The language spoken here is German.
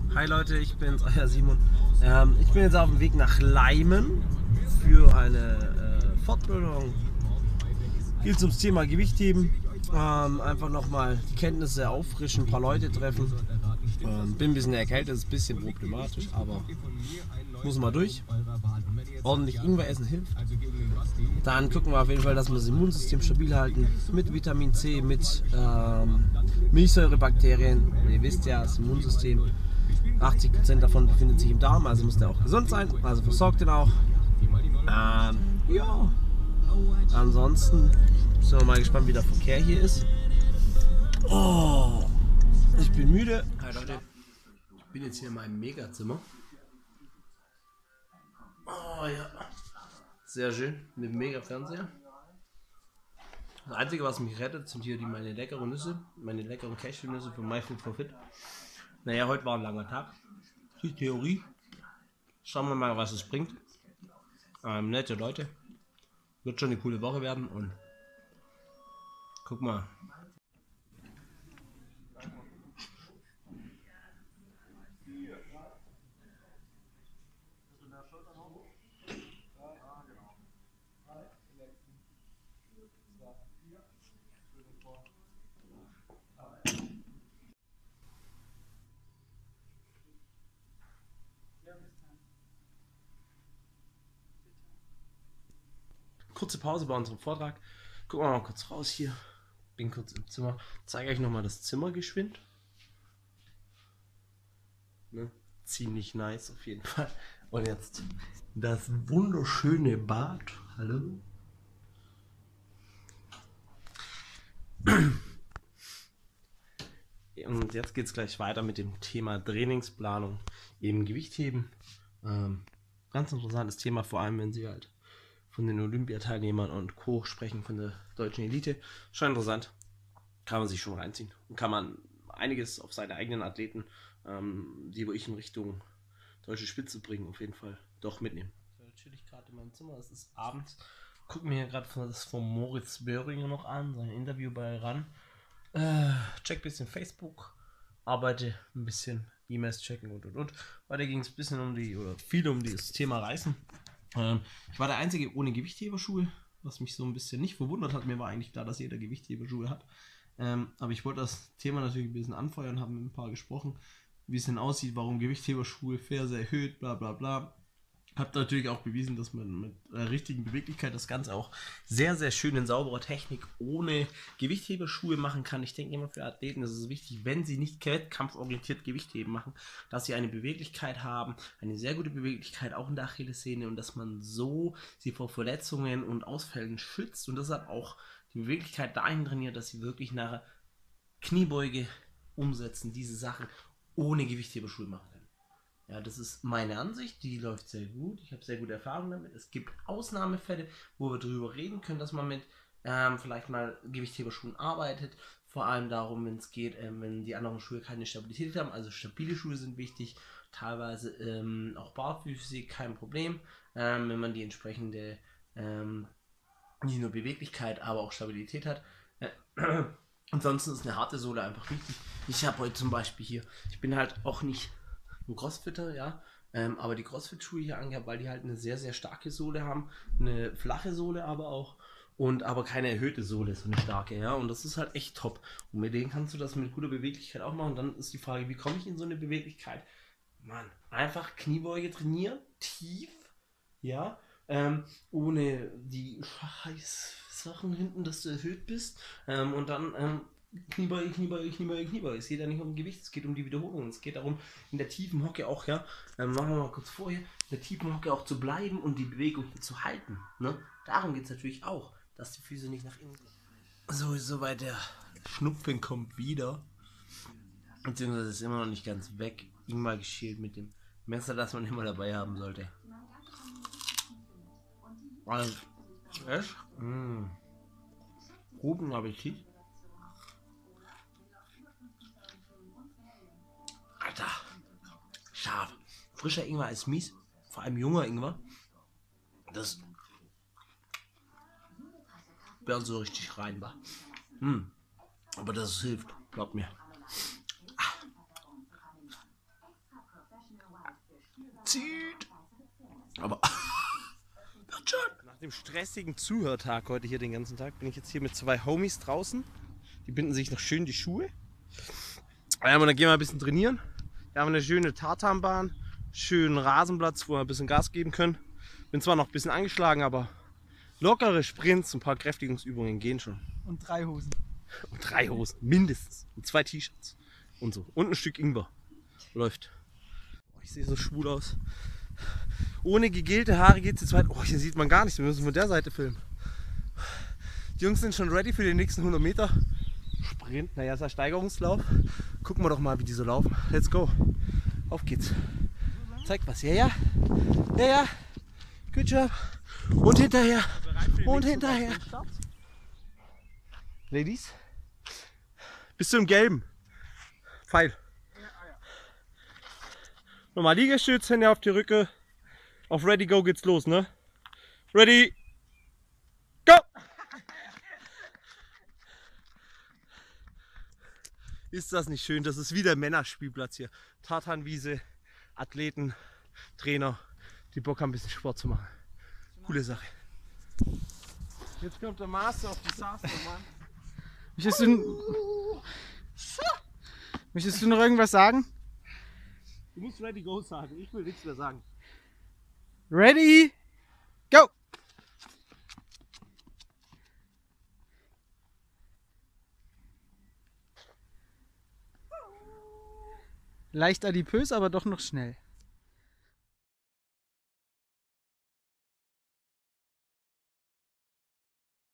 Hi Leute, ich bin's, euer Simon. Ich bin jetzt auf dem Weg nach Leimen für eine Fortbildung. Geht ums Thema Gewichtheben. Einfach nochmal die Kenntnisse auffrischen, ein paar Leute treffen. Bin ein bisschen erkältet, ist ein bisschen problematisch, aber muss mal durch. Ordentlich Ingwer essen hilft. Dann gucken wir auf jeden Fall, dass wir das Immunsystem stabil halten. Mit Vitamin C, mit Milchsäurebakterien. Ihr wisst ja, das Immunsystem, 80% davon befindet sich im Darm, also muss der auch gesund sein. Also versorgt den auch. Ja. Ansonsten sind wir mal gespannt, wie der Verkehr hier ist. Oh, ich bin müde. Hi Leute, ich bin jetzt hier in meinem Megazimmer. Oh ja, sehr schön, mit dem Mega-Fernseher. Das Einzige, was mich rettet, sind hier meine leckeren Nüsse, meine leckeren Cashew-Nüsse von MyFood4Fit. Naja, heute war ein langer Tag. Die Theorie. Schauen wir mal, was es bringt. Nette Leute. Wird schon eine coole Woche werden und guck mal. Kurze Pause bei unserem Vortrag. Gucken wir mal kurz raus hier. Bin kurz im Zimmer. Zeige euch nochmal das Zimmer geschwind. Ne? Ziemlich nice auf jeden Fall. Und jetzt das wunderschöne Bad. Hallo. Und jetzt geht es gleich weiter mit dem Thema Trainingsplanung, eben Gewichtheben. Ganz interessantes Thema, vor allem wenn Sie halt von den Olympiateilnehmern und Co. sprechen, von der deutschen Elite. Schon interessant. Kann man sich schon reinziehen. Und kann man einiges auf seine eigenen Athleten, die wo ich in Richtung deutsche Spitze bringen, auf jeden Fall doch mitnehmen. Natürlich gerade in meinem Zimmer, es ist abends. Guck mir hier gerade das von Moritz Böhringer noch an, sein Interview bei RAN. Check ein bisschen Facebook, arbeite ein bisschen E-Mails checken und. Weiter ging es ein bisschen viel um das Thema Reisen. Ich war der Einzige ohne Gewichtheberschuhe, was mich so ein bisschen nicht verwundert hat. Mir war eigentlich klar, dass jeder Gewichtheberschuhe hat. Aber ich wollte das Thema natürlich ein bisschen anfeuern, habe mit ein paar gesprochen, wie es denn aussieht, warum Gewichtheberschuhe Ferse erhöht, bla bla bla. Habt natürlich auch bewiesen, dass man mit richtigen Beweglichkeit das Ganze auch sehr, sehr schön in sauberer Technik ohne Gewichtheberschuhe machen kann. Ich denke immer für Athleten ist es wichtig, wenn sie nicht wettkampforientiert Gewichtheben machen, dass sie eine Beweglichkeit haben, eine sehr gute Beweglichkeit auch in der Achillessehne und dass man so sie vor Verletzungen und Ausfällen schützt und deshalb auch die Beweglichkeit dahin trainiert, dass sie wirklich nachher Kniebeuge umsetzen, diese Sachen ohne Gewichtheberschuhe machen können. Ja, das ist meine Ansicht, die läuft sehr gut. Ich habe sehr gute Erfahrungen damit. Es gibt Ausnahmefälle, wo wir darüber reden können, dass man mit vielleicht mal Gewichtheberschuhen arbeitet. Vor allem darum, wenn es geht, wenn die anderen Schuhe keine Stabilität haben. Also stabile Schuhe sind wichtig. Teilweise auch barfüßig, kein Problem. Wenn man die entsprechende nicht nur Beweglichkeit, aber auch Stabilität hat. Ansonsten ist eine harte Sohle einfach wichtig. Ich habe heute zum Beispiel hier, ich bin halt auch nicht ein Crossfitter, ja, aber die Crossfit-Schuhe hier angehabt, weil die halt eine sehr, sehr starke Sohle haben, eine flache Sohle aber auch und aber keine erhöhte Sohle, so eine starke, ja, und das ist halt echt top. Und mit denen kannst du das mit guter Beweglichkeit auch machen. Dann ist die Frage, wie komme ich in so eine Beweglichkeit? Mann, einfach Kniebeuge trainieren, tief, ja, ohne die scheiß Sachen hinten, dass du erhöht bist, und dann Kniebeuge, Kniebeuge, Kniebeuge, Kniebeuge. Es geht ja nicht um Gewicht, es geht um die Wiederholung. Es geht darum, in der tiefen Hocke auch, ja, machen wir mal kurz vorher, in der tiefen Hocke auch zu bleiben und die Bewegung zu halten. Ne? Darum geht es natürlich auch, dass die Füße nicht nach innen gehen. So, soweit der Schnupfen kommt wieder. Beziehungsweise ist immer noch nicht ganz weg. Ingwer geschält mit dem Messer, das man immer dabei haben sollte. Also, fresh. Guten Appetit. Alter, scharf. Frischer Ingwer ist mies. Vor allem junger Ingwer. Das wäre so richtig rein war. Aber das hilft, glaubt mir. zieht. Aber wird schon. Nach dem stressigen Zuhörtag heute hier den ganzen Tag bin ich jetzt hier mit 2 Homies draußen. Die binden sich noch schön die Schuhe. Ja, und dann gehen wir ein bisschen trainieren. Wir haben eine schöne Tartanbahn, schönen Rasenplatz, wo wir ein bisschen Gas geben können. Bin zwar noch ein bisschen angeschlagen, aber lockere Sprints, ein paar Kräftigungsübungen gehen schon. Und 3 Hosen. Und 3 Hosen, mindestens. Und 2 T-Shirts. Und so. Und ein Stück Ingwer. Läuft. Oh, ich sehe so schwul aus. Ohne gegelte Haare geht es jetzt weiter. Oh, hier sieht man gar nichts. Wir müssen von der Seite filmen. Die Jungs sind schon ready für die nächsten 100 Meter. Sprint, naja, ist ein Steigerungslauf. Gucken wir doch mal, wie die so laufen. Let's go. Auf geht's. Zeig was. Ja, ja. Ja, ja. Good job. Und hinterher. Und hinterher. Ladies. Bist du im Gelben? Pfeil. Nochmal Liegestütz, Hände auf die Rücke. Auf Ready, Go geht's los, ne? Ready, Go! Ist das nicht schön? Das ist wieder Männerspielplatz hier. Tartanwiese, Athleten, Trainer, die Bock haben, ein bisschen Sport zu machen. Coole Sache. Jetzt kommt der Master auf die Disaster, Mann. Möchtest du noch irgendwas sagen? Du musst Ready, Go sagen. Ich will nichts mehr sagen. Ready, go! Leicht adipös, aber doch noch schnell.